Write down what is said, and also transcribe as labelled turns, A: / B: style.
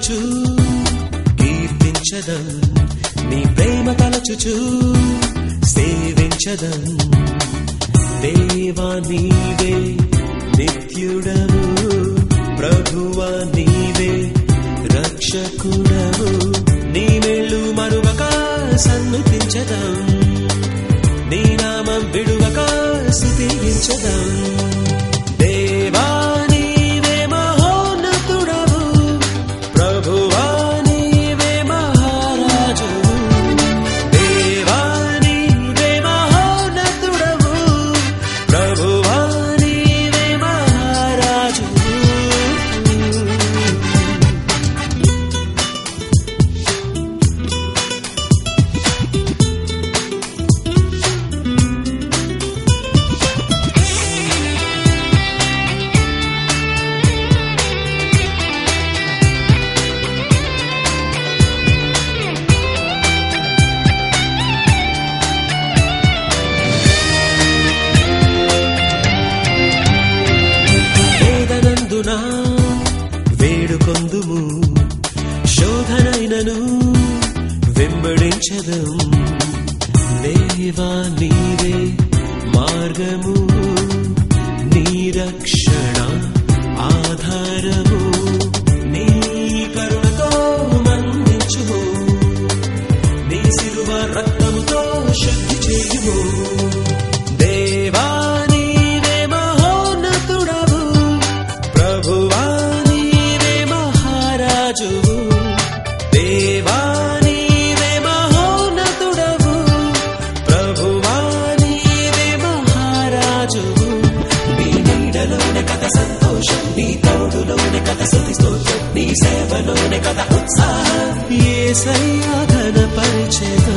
A: పాడుచు కీర్తించదం నీ ప్రేమ తలచుచు సేవించదం దేవా నీవే నిత్యుడవు ప్రభువా నీవే రక్షకుడవు నీ మేళ్ళు మరువక సన్నుతించదం నీ నామం విడువక స్తుతించదం దేవా నీవే మహోన్నతుడవు ప్రభువా నీవే మహారాజువు దేవా నీవే మహోన్నతుడవు ప్రభువా నీవే మహారాజువు వేడుకొందుము శోధనైనను వెంబడించదం దేవా నీవే మార్గము నీ రక్షణ ఆధారము నీ కరుణతో మన్నించుము నీ శిలువ రక్తముతో శుద్ధి చేయుము దేవా నీవే మహోన్నతుడవు ప్రభువా నీవే మహారాజువు దేవా నీవే మహోన్నతుడవు ప్రభువా నీవే మహారాజువు నీ నీడలోనే కథ సంతోషం నీ తోడులోనే కథ స్తుతి స్తోత్రం నీ సేవలోనే కథ ఉత్సాహం యేసయ్యా ఘనపరిచెదం